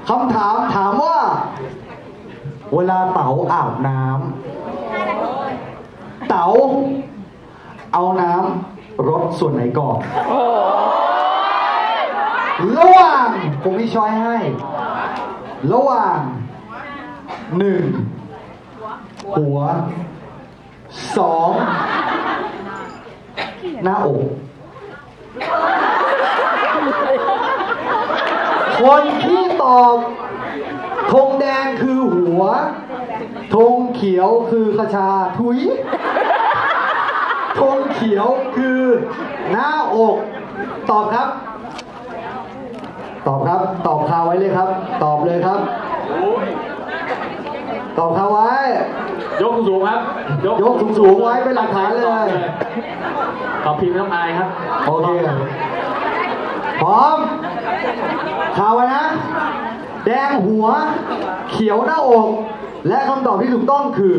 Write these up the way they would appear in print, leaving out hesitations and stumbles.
คำถามถามว่าเวลาเต๋าอาบน้ำเต๋าเอาน้ำรดส่วนไหนก่อนระหว่างผมมีช้อยให้ระหว่าง1หัว2หน้าอกคนที่ตอบธงแดงคือหัวธงเขียวคือคชาทุยธงเขียวคือหน้าอกตอบครับตอบครับตอบคาไว้เลยครับตอบเลยครับตอบคาไว้ยกสูงครับยกสูงไว้เป็นหลักฐานเลยตอบพิมพ์ต้องอายครับโอเคพร้อมคาไว้นะแดงหัวเขียวหน้าอกและคำตอบที่ถูกต้องคือ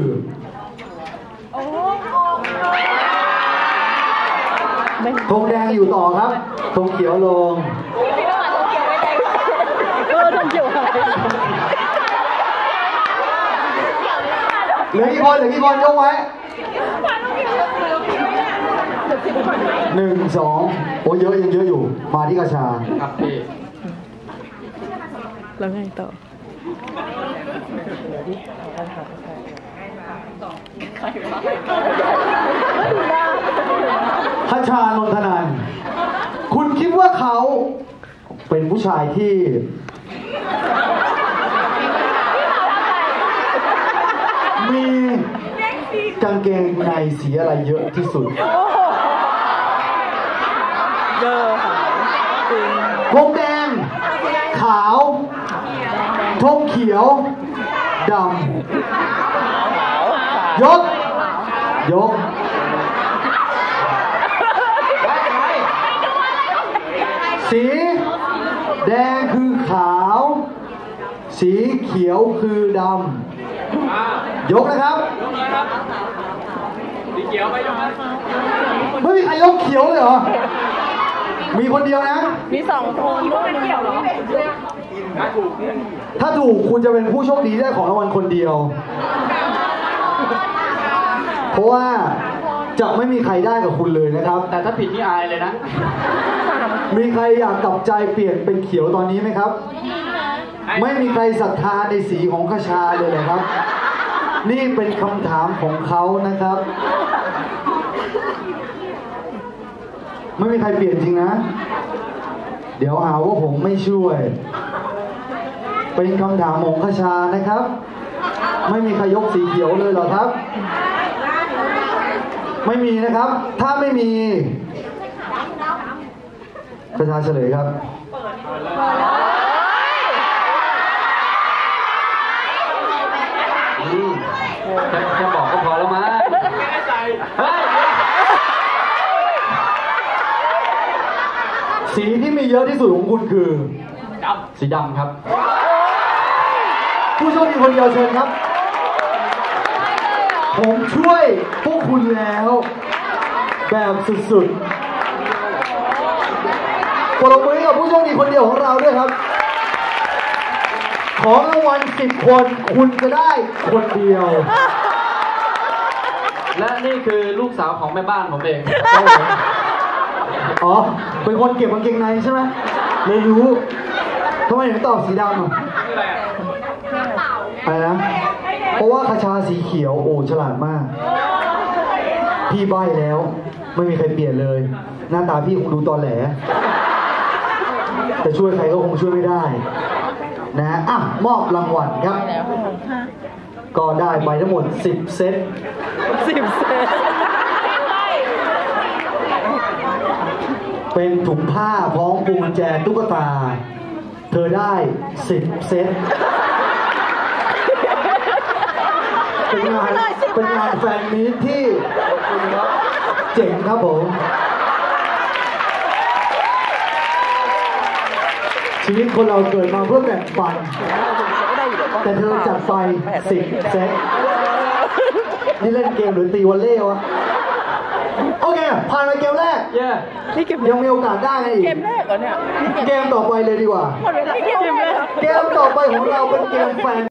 ธงแดงอยู่ต่อครับธงเขียวลงธงเขียวอะไรเหลือกี่คนยกไว้1 2โอ้เยอะยังเยอะอยู่มาที่กระชาครับพี่แล้วไงต่อคชานนทนันท์คุณคิดว่าเขาเป็นผู้ชายที่มีกางเกงในสีอะไรเยอะที่สุดเยอะค่ะธงแดงขาวธงเขียวดำยกสีแดงคือขาวสีเขียวคือดำยกนะครับสีเขียวไปยกไม่มีใครยกเขียวเลยเหรอมีคนเดียวนะมี2คนลูกเป็นเขียวเหรอถ้าถูกคุณจะเป็นผู้โชคดีได้ของรางวัลคนเดียวเพราะว่าจะไม่มีใครได้กับคุณเลยนะครับแต่ถ้าผิดนี่อายเลยนะมีใครอยากกลับใจเปลี่ยนเป็นเขียวตอนนี้ไหมครับไม่มีใครศรัทธาในสีของคชาเลยเหรอครับนี่เป็นคำถามของเขานะครับไม่มีใครเปลี่ยนจริงนะเดี๋ยวหาว่าผมไม่ช่วยเป็นคำถามของคชานะครับไม่มีใครยกสีเขียวเลยเหรอครับไม่มีนะครับถ้าไม่มีคชาเฉลยครับแค่บอกก็พอแล้วมั้งสีที่มีเยอะที่สุดของคุณคือสีดำครับผู้โชคดีคนเดียวเชิญครับผมช่วยพวกคุณแล้วแบบสุดๆปรบมือกับผู้โชคดีคนเดียวของเราด้วยครับของรางวัล10 คนคุณจะได้คนเดียวและนี่คือลูกสาวของแม่บ้านผมเองอ๋อเป็นคนเก็บกางเกงในใช่ไหมเลยรู้ทำไมถึงตอบสีดำอะไรนะเพราะว่าคชาสีเขียวโอ้ฉลาดมากพี่ใบ้แล้วไม่มีใครเปลี่ยนเลยหน้าตาพี่คงดูตอแหลแต่ช่วยใครก็คงช่วยไม่ได้นะอ่ะมอบรางวัลครับก็ได้ไปทั้งหมด10 เซตเป็นถุงผ้าพร้อมพวงกุญแจตุ๊กตาเธอได้10 เซตเป็นงานแฟนมีตที่เจ๋งครับผมชีวิตคนเราเกิดมาเพื่อแบ่งปันแต่เธอจัดไป10 เซตนี่เล่นเกมหรือตีวอลเลย์วะโอเคผ่านไปเกมแรกยังมีโอกาสได้ไงอีกเกมแรกเหรอเนี่ยเกมต่อไปเลยดีกว่าเกมแรกเกมต่อไปของเราเป็นเกมแฟน